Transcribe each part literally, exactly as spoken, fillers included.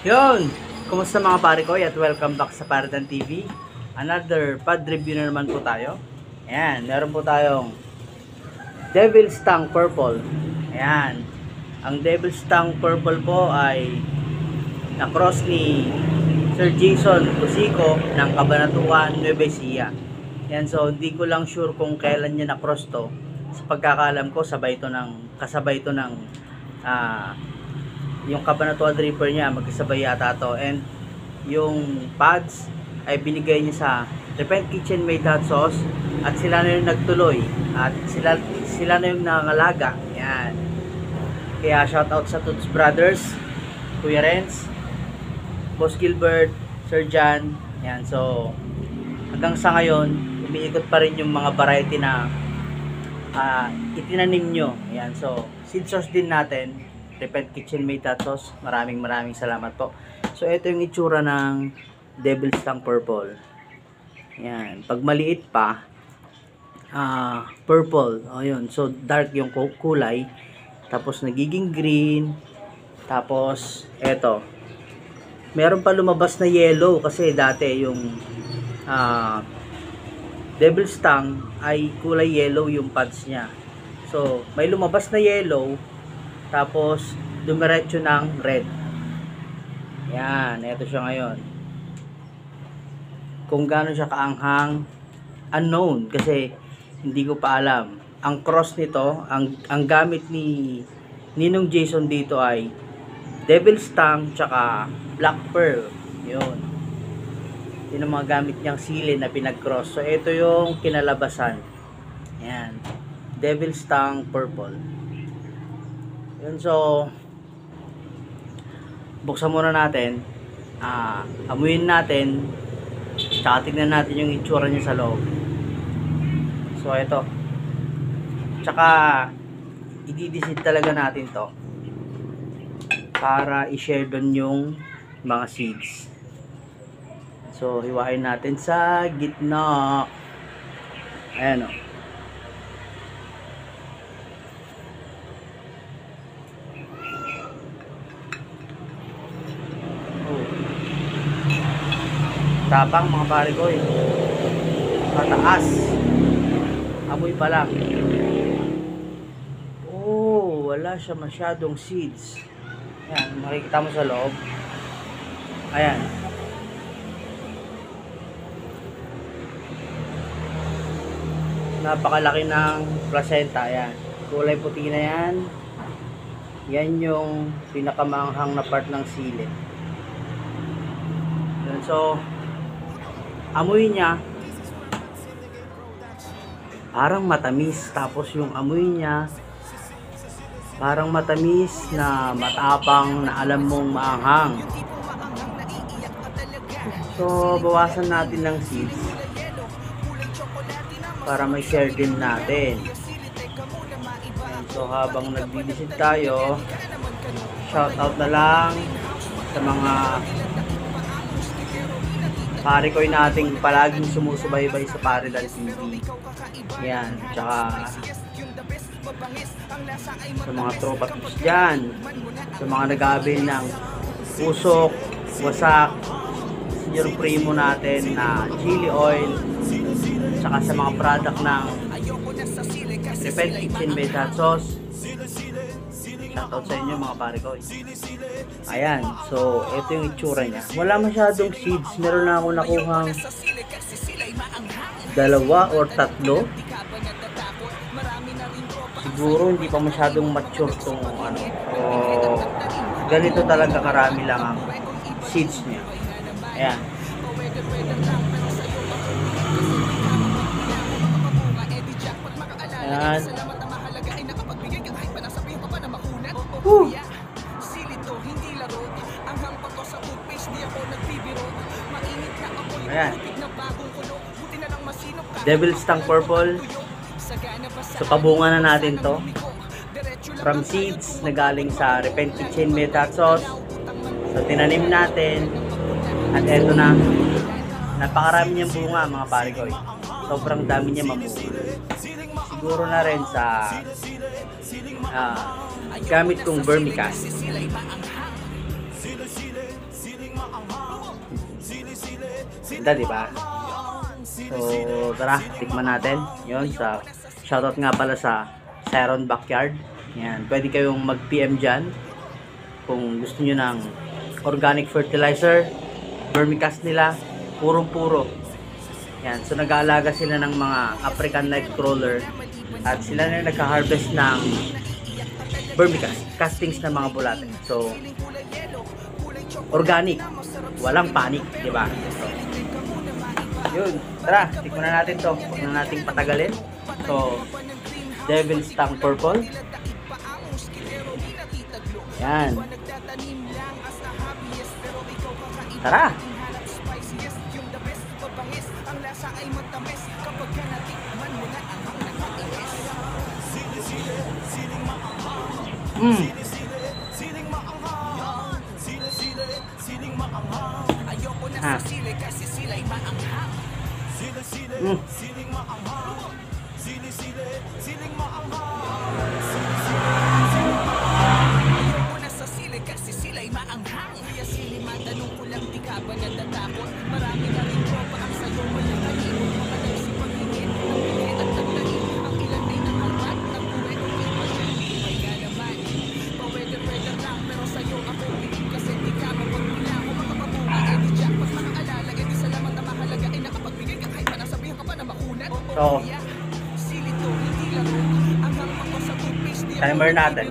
Yun! Kumusta mga pare ko at welcome back sa Paradan T V. Another pod review na naman po tayo. Ayan, meron po tayong Devil's Tongue Purple. Ayan. Ang Devil's Tongue Purple po ay na-cross ni Sir Jason Cosico ng Cabanatuan, Nueva Ecija. Ayan, so hindi ko lang sure kung kailan niya na-cross to. Sa pagkakalam ko, sabay to ng, kasabay to ng ah, yung Cabanatuan Reaper niya, magkasabay yata to. And yung pads ay binigay niya sa Repent Kitchen Made Hot Sauce at sila na yung nagtuloy at sila sila na yung nangangalaga. Yan. Kaya shout out sa Toots Brothers, Kuya Renz, Boss Gilbert, Sir John. Yan. So hanggang sa ngayon umiikot pa rin yung mga variety na uh, itinanim nyo. Yan. So seed sauce din natin, Repent Kitchen Made Hot Sauce. Maraming maraming salamat po. So ito yung itsura ng Devil's Tongue Purple. Yan. Pag maliit pa, uh, purple. O yun. So dark yung kulay. Tapos nagiging green. Tapos eto. Meron pa lumabas na yellow kasi dati yung uh, Devil's Tongue ay kulay yellow yung pads niya. So may lumabas na yellow. Tapos dumiretso ng red. Yan, ito siya ngayon. Kung gaano siya kaanghang, unknown kasi hindi ko pa alam. Ang cross nito, ang ang gamit ni Ninong Jason dito ay Devil's Tongue tsaka Black Pearl. 'Yun. Yun ang mga gamit niyang sili na pinag-cross. So ito yung kinalabasan. Yan. Devil's Tongue Purple. Yun, so buksan muna natin, ah, amuyin natin, tsaka tignan natin yung itsura niya sa loob. So ito, tsaka i-diseed talaga natin to para i-share doon yung mga seeds. So hiwain natin sa gitna. Ayan o. Tapang mga pare ko eh. Mataas. Amoy pa lang. Oh, wala siya masyadong seeds. Ayan, makikita mo sa loob. Ayan. Napakalaki ng placenta. Ayan. Kulay puti na yan. Yan yung pinakamanghang na part ng sili. Ayan, so amoy niya parang matamis, tapos yung amoy niya parang matamis na matapang na alam mong maanghang. So bawasan natin ng seeds para may share din natin. And so habang nagbibisit tayo, shout out na lang sa mga pare ko nating palaging sumusubaybay sa Paradan T V. Yan, tsaka sa mga tropa tips dyan, sa mga nag-aabil ng usok, wasak, Senyor Primo natin na chili oil, tsaka sa mga product ng Repent Kitchen Made Hot Sauce. Shoutout sa inyo mga pare ko. Ayan, so ito yung itsura niya. Wala masyadong seeds. Meron na ako nakuhang dalawa or tatlo. Siguro hindi pa masyadong mature tong ano. So ganito talaga karami lang ang seeds niya. Ayan. Ayan. Woo. Ayan. Devil's Tongue Purple. So pabunga na natin to from seeds na galing sa Repent Kitchen Made Hot Sauce. So tinanim natin at eto na, napakarami niyang bunga mga pare ko. Sobrang dami niya mamunga. Siguro na rin sa uh, gamit kong vermicast. merienda, di ba? So, tara, tikman natin. Yun, sa shoutout nga pala sa Sharon Backyard. Yan, pwede kayong mag-P M dyan kung gusto nyo ng organic fertilizer, vermicast nila, purong-puro. Yan, so nag-aalaga sila ng mga African Nightcrawler at sila na nagka-harvest ng vermicast, castings ng mga bulate. So, organic, walang panic, di ba? So, yun, tara, tikman na natin to. Huwag na nating patagalin. So, Devil's Tongue Purple. Yan. Tara. Mm. Ah. Mm. So, timer natin.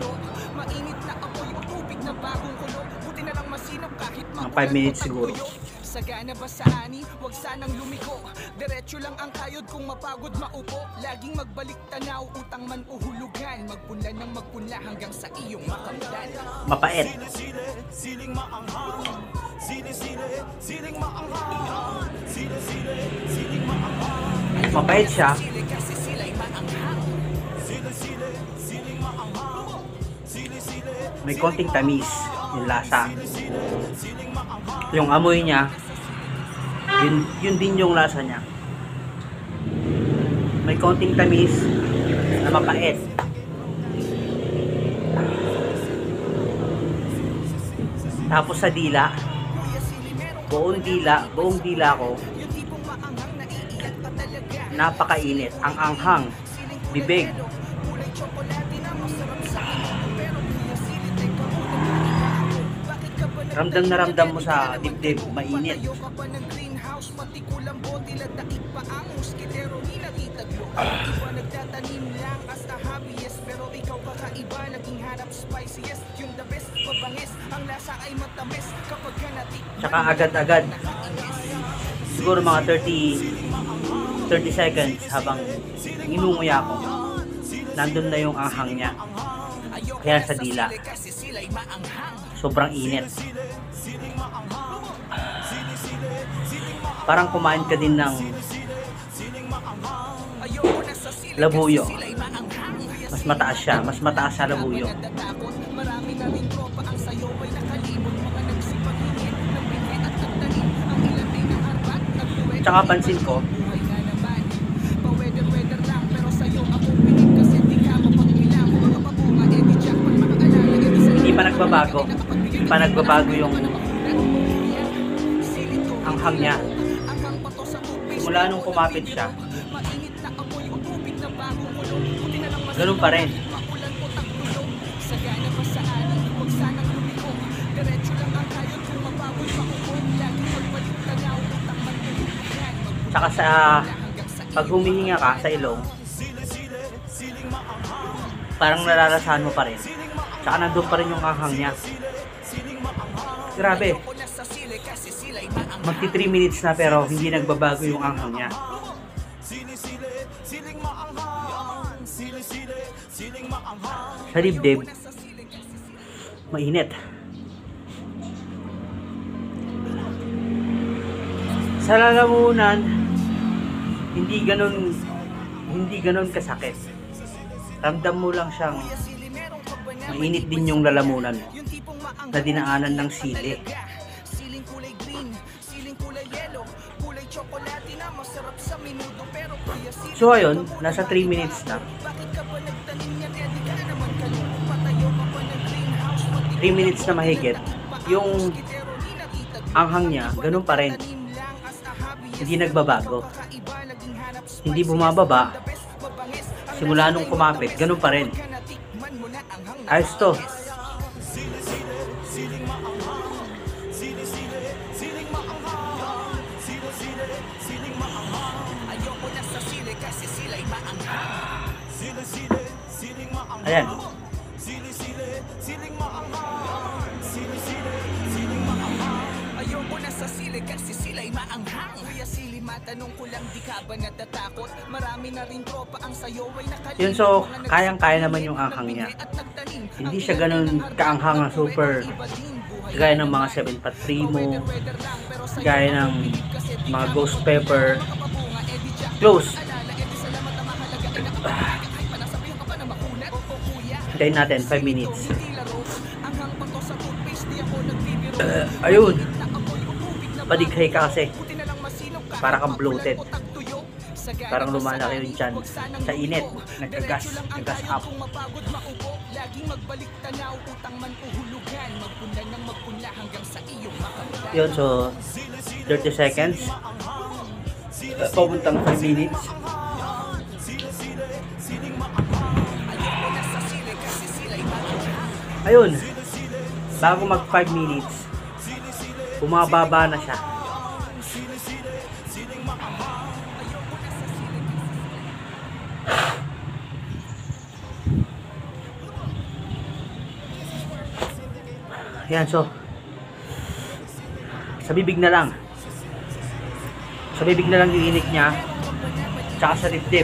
Mga five minutes siguro. Sagana ba sa ani? Huwag sanang lumiko. Diretso lang ang kayod kung mapagod maupo. Laging magbalik tanaw, utang man uhulugan. Magpunla ng magpunla hanggang sa iyong makamdan. Mapait. Siling maanghang. Sili sili, siling maanghang. Sili sili, siling maanghang. Mapait siya. Kasi sila'y maanghang. Sili sili, siling maanghang. Sili sili, May konting tamis yung lasa. Yung amoy niya, yun, yun din yung lasa niya. May konting tamis na mapait. Tapos sa dila, buong dila, buong dila ko, napakainit. Ang anghang, bibig. Ramdam na ramdam mo sa dibdib, mainit. Tsaka agad-agad. Siguro mga thirty seconds habang inunguya ko, nandun na yung anghang niya. Kaya sa dila, sobrang init. Parang kumain ka din ng labuyo. Mas mataas siya, mas mataas sa labuyo. Tsaka pansin ko, hindi pa nagbabago. Hindi pa nagbabago yung anghang niya. Simula nung kumapit siya, ganun pa rin. Tsaka sa pag humihinga ka sa ilong, parang nararasahan mo pa rin. Tsaka nandun pa rin yung anghang niya. Grabe. Magti three minutes na pero hindi nagbabago yung anghang niya. Sa dibdib, mainit. Sa lalamunan, hindi ganun hindi ganun kasakit. Ramdam mo lang siyang mainit din yung lalamunan mo na dinaanan ng sili. So ayun, nasa three minutes na. three minutes na mahigit. Yung anghang niya, ganun pa rin. hindi nagbabago. Hindi bumababa. Simula nung kumapit, ganun pa rin. Ayos to. Ayan. Ayoko na sa sili kasi sila'y maanghang. Kuya Sili, matanong ko lang, di ka ba natatakot? Marami na rin tropa ang sayo ay nakalimot. Yun, so kayang-kaya naman yung anghang niya. Hindi siya ganun kaanghang na super gaya ng mga seven Pat Primo, gaya ng mga Ghost Pepper. Close. Hintayin natin five minutes. Uh, ayun. Padighay ka kasi. Para kang bloated. Parang lumalaki yung tiyan sa init. Nagkagas. Naggas up. Yun, so thirty seconds. Uh, pabuntang five minutes. Ayun. Bago mag five minutes, bumababa na siya. Yan, so sa bibig na lang. Sa bibig na lang yung init niya. Tsaka sa dibdib.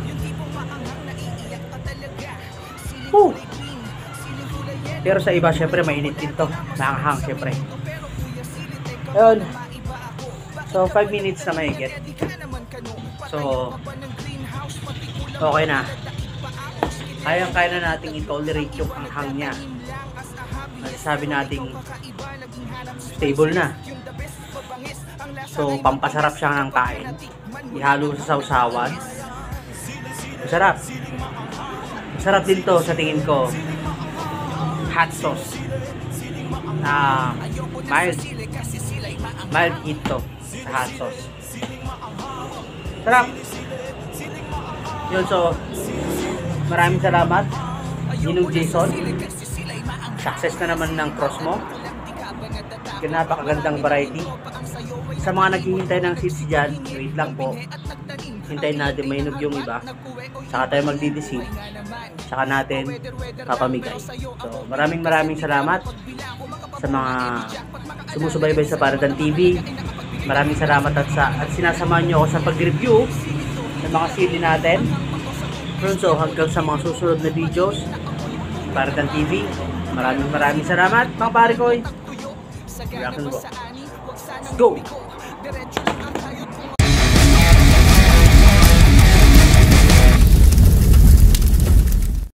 Woo! Pero sa iba, syempre, mainit din to. Nakahang, syempre. Ayun. So, five minutes na mahigit. So, okay na. Kayang-kaya na nating i-tolerate yung anghang niya. Sabi nating stable na. So, pampasarap siya ng kain. Ihalo sa sausawan. Masarap. Masarap din to sa tingin ko. Hot sauce. Ah, mild. Mild heat to sa hot sauce. Sarap. Yun, so maraming salamat Ninong Jason. Success na naman ng cross mo. Napakagandang variety. Sa mga naghihintay ng seeds dyan, wait lang po. Hintayin natin mainog yung iba. Saka tayo magdideceive. Saka natin papamigay. So, maraming maraming salamat sa mga sumusubaybay sa Paratan T V. Maraming salamat at, sa, at sinasamahan nyo ako sa pag-review ng mga sili natin. So, hanggang sa mga susunod na videos, Paratan T V. Maraming maraming salamat mga pare ko. Reaction ko. Let's go!